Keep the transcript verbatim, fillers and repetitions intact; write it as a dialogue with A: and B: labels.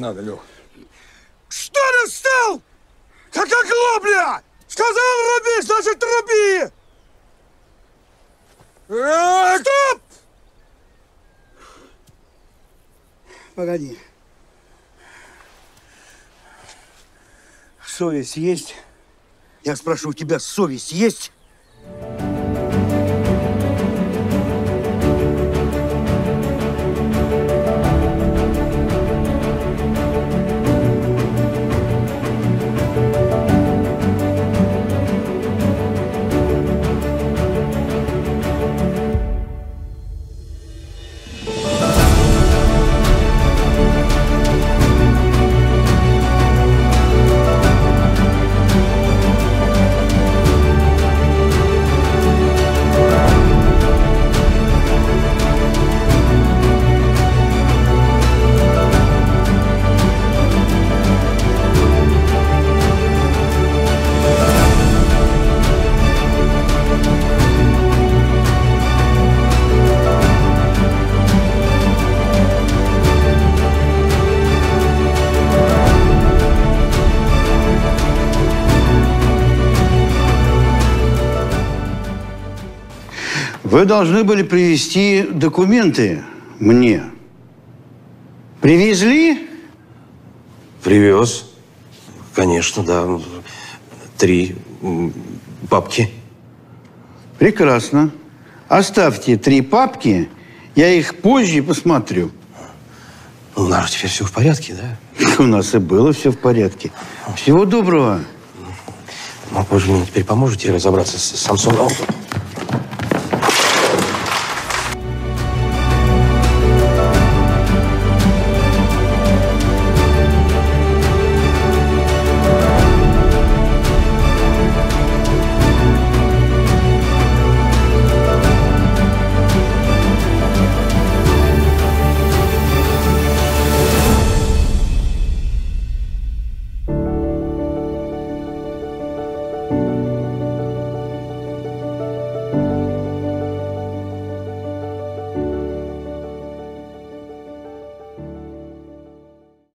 A: надо, Лех.
B: Что ты встал? Как оглобля! Сказал руби, значит руби! Стоп!
C: Погоди. Совесть есть? Я спрошу, у тебя совесть есть?
D: Вы должны были привезти документы мне. Привезли?
E: Привез. Конечно, да. Три папки.
D: Прекрасно. Оставьте три папки, я их позже посмотрю.
E: У нас теперь все в порядке, да?
D: У нас и было все в порядке. Всего доброго.
E: Ну, вы же мне теперь поможете разобраться с Самсоном?